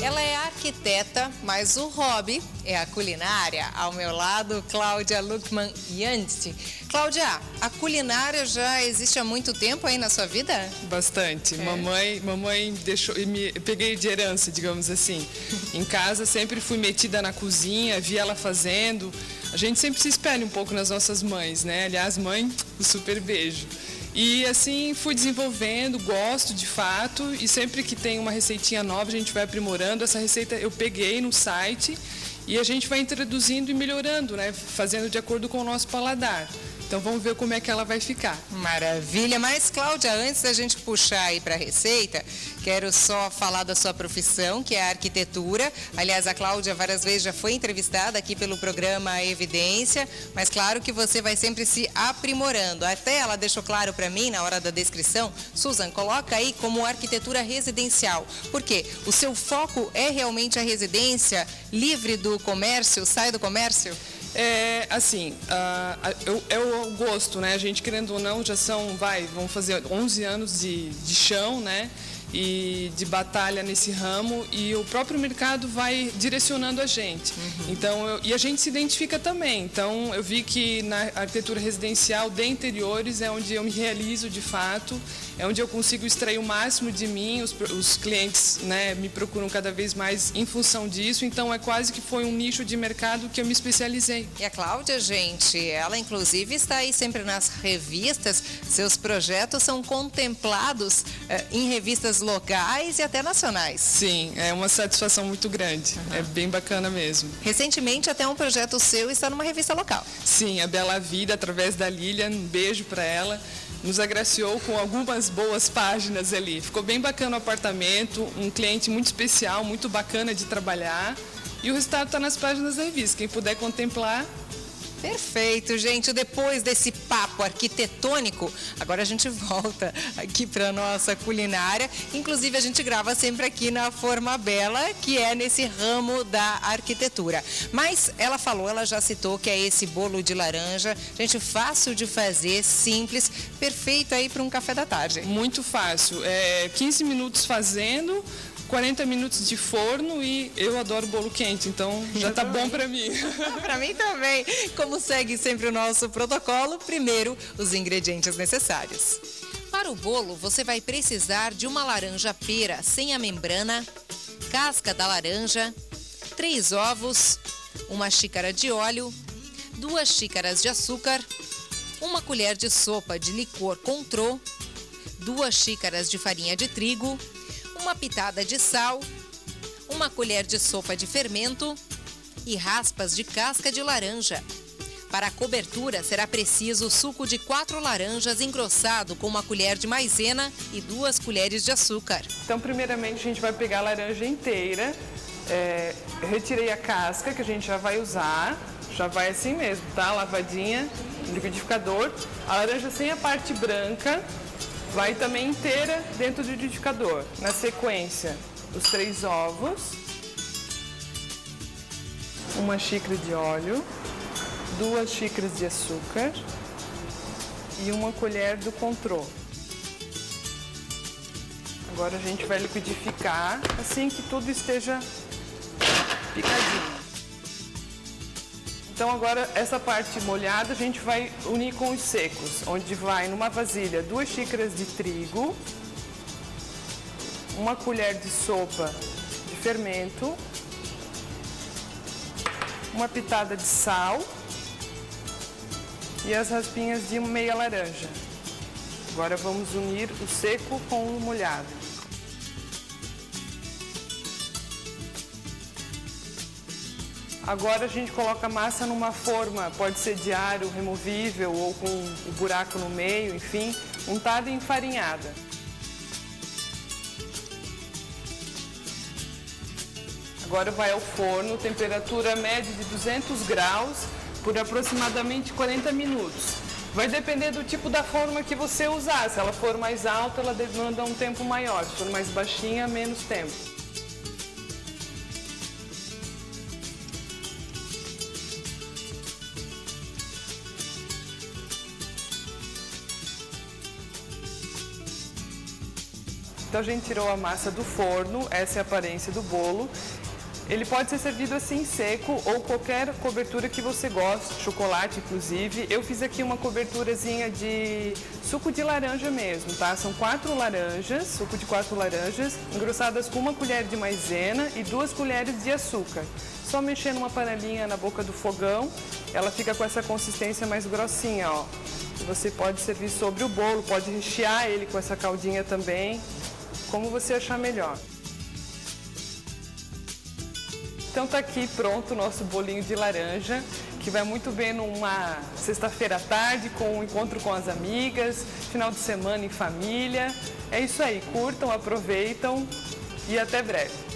Ela é arquiteta, mas o hobby é a culinária. Ao meu lado, Cláudia Luckmann Janst. Cláudia, a culinária já existe há muito tempo aí na sua vida? Bastante. Mamãe deixou, peguei de herança, digamos assim. Em casa sempre fui metida na cozinha, via ela fazendo. A gente sempre se espelha um pouco nas nossas mães, né? Aliás, mãe, um super beijo. E assim fui desenvolvendo, gosto de fato, e sempre que tem uma receitinha nova a gente vai aprimorando. Essa receita eu peguei no site e a gente vai introduzindo e melhorando, né? Fazendo de acordo com o nosso paladar. Então vamos ver como é que ela vai ficar. Maravilha, mas Cláudia, antes da gente puxar aí para a receita, quero só falar da sua profissão, que é a arquitetura. Aliás, a Cláudia várias vezes já foi entrevistada aqui pelo programa Evidência, mas claro que você vai sempre se aprimorando. Até ela deixou claro para mim na hora da descrição, Susan, coloca aí como arquitetura residencial. Por quê? O seu foco é realmente a residência, livre do comércio, sai do comércio? É, assim, é o gosto, né? A gente, querendo ou não, já vamos fazer 11 anos de chão, né? E de batalha nesse ramo, e o próprio mercado vai direcionando a gente. Então, e a gente se identifica também. Então, eu vi que na arquitetura residencial de interiores é onde eu me realizo de fato, é onde eu consigo extrair o máximo de mim. Os clientes, né, me procuram cada vez mais em função disso. Então, é quase que foi um nicho de mercado que eu me especializei. E a Cláudia, gente, ela inclusive está aí sempre nas revistas. Seus projetos são contemplados em revistas locais e até nacionais. Sim, é uma satisfação muito grande. É bem bacana mesmo. Recentemente, até um projeto seu está numa revista local. Sim, a Bela Vida, através da Lilian, um beijo para ela, nos agraciou com algumas boas páginas ali. Ficou bem bacana o apartamento, um cliente muito especial, muito bacana de trabalhar. E o resultado está nas páginas da revista. Quem puder contemplar. Perfeito, gente. Depois desse papo arquitetônico, agora a gente volta aqui para nossa culinária. Inclusive, a gente grava sempre aqui na Forma Bela, que é nesse ramo da arquitetura. Mas ela já citou que é esse bolo de laranja. Gente, fácil de fazer, simples, perfeito aí para um café da tarde. Muito fácil. 15 minutos fazendo, 40 minutos de forno, e eu adoro bolo quente, então já tá bom para mim. Para mim também. Como segue sempre o nosso protocolo, primeiro os ingredientes necessários. Para o bolo, você vai precisar de uma laranja pera sem a membrana, casca da laranja, 3 ovos, 1 xícara de óleo, 2 xícaras de açúcar, 1 colher de sopa de licor Cointreau, 2 xícaras de farinha de trigo, 1 pitada de sal, 1 colher de sopa de fermento e raspas de casca de laranja. Para a cobertura, será preciso suco de 4 laranjas engrossado com 1 colher de maisena e 2 colheres de açúcar. Então, primeiramente, a gente vai pegar a laranja inteira. Retirei a casca, que a gente já vai usar. Já vai assim mesmo, tá? Lavadinha no liquidificador. A laranja sem a parte branca vai também inteira dentro do liquidificador. Na sequência, os 3 ovos, 1 xícara de óleo, 2 xícaras de açúcar e 1 colher do Cointreau. Agora a gente vai liquidificar assim que tudo esteja picadinho. Então agora essa parte molhada a gente vai unir com os secos, onde vai numa vasilha 2 xícaras de trigo, 1 colher de sopa de fermento, 1 pitada de sal e as raspinhas de meia laranja. Agora vamos unir o seco com o molhado. Agora a gente coloca a massa numa forma, pode ser de aro removível ou com o buraco no meio, enfim, untada e enfarinhada. Agora vai ao forno, temperatura média de 200 graus, por aproximadamente 40 minutos. Vai depender do tipo da forma que você usar. Se ela for mais alta, ela demanda um tempo maior. Se for mais baixinha, menos tempo. Então a gente tirou a massa do forno, essa é a aparência do bolo. Ele pode ser servido assim seco ou qualquer cobertura que você goste, chocolate inclusive. Eu fiz aqui uma coberturazinha de suco de laranja mesmo, tá? São 4 laranjas, suco de 4 laranjas, engrossadas com 1 colher de maisena e 2 colheres de açúcar. Só mexer numa panelinha na boca do fogão, ela fica com essa consistência mais grossinha, ó. Você pode servir sobre o bolo, pode rechear ele com essa caldinha também, como você achar melhor. Então tá aqui pronto o nosso bolinho de laranja, que vai muito bem numa sexta-feira à tarde, com um encontro com as amigas, final de semana em família. É isso aí, curtam, aproveitam e até breve.